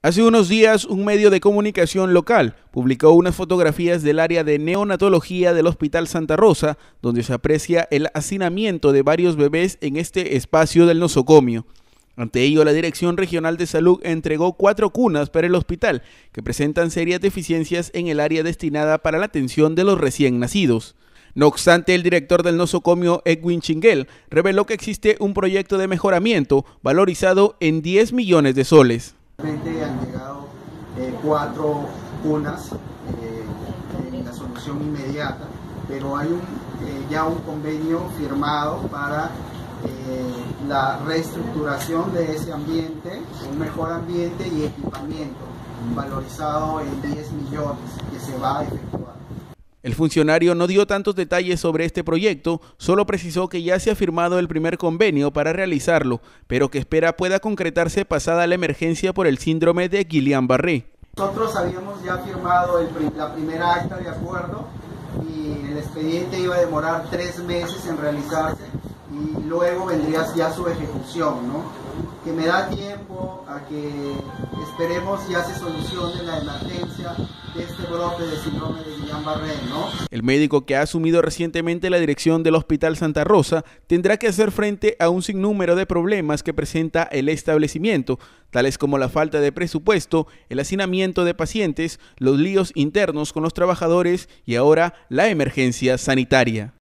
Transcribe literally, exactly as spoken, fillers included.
Hace unos días, un medio de comunicación local publicó unas fotografías del área de neonatología del Hospital Santa Rosa, donde se aprecia el hacinamiento de varios bebés en este espacio del nosocomio. Ante ello, la Dirección Regional de Salud entregó cuatro cunas para el hospital, que presentan serias deficiencias en el área destinada para la atención de los recién nacidos. No obstante, el director del nosocomio, Edwin Chinguel, reveló que existe un proyecto de mejoramiento valorizado en diez millones de soles. Han llegado eh, cuatro cunas eh, en la solución inmediata, pero hay un, eh, ya un convenio firmado para eh, la reestructuración de ese ambiente, un mejor ambiente y equipamiento valorizado en diez millones que se va a efectuar. El funcionario no dio tantos detalles sobre este proyecto, solo precisó que ya se ha firmado el primer convenio para realizarlo, pero que espera pueda concretarse pasada la emergencia por el síndrome de Guillain-Barré. Nosotros habíamos ya firmado el, la primera acta de acuerdo y el expediente iba a demorar tres meses en realizarse y luego vendría ya su ejecución, ¿no? Que me da tiempo a que esperemos ya se solucione la emergencia de este brote de síndrome de Guillain-Barré, ¿no? El médico, que ha asumido recientemente la dirección del Hospital Santa Rosa, tendrá que hacer frente a un sinnúmero de problemas que presenta el establecimiento, tales como la falta de presupuesto, el hacinamiento de pacientes, los líos internos con los trabajadores y ahora la emergencia sanitaria.